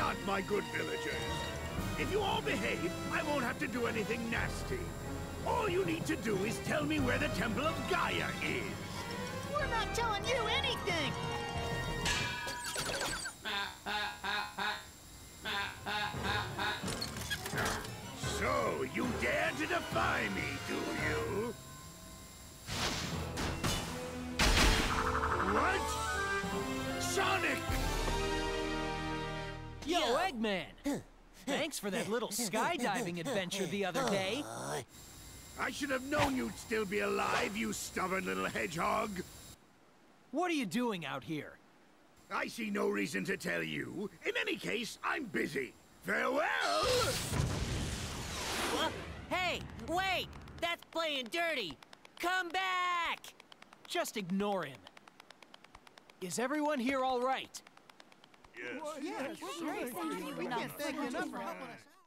not, my good villagers. If you all behave, I won't have to do anything nasty. All you need to do is tell me where the Temple of Gaia is. We're not telling you anything! So, you dare to defy me, do you? What? Sonic! Yo, Eggman! Thanks for that little skydiving adventure the other day. I should have known you'd still be alive, you stubborn little hedgehog. What are you doing out here? I see no reason to tell you. In any case, I'm busy. Farewell! What? Hey, wait! That's playing dirty! Come back! Just ignore him. Is everyone here all right? Yes. Yeah, we can't thank you enough for helping us out.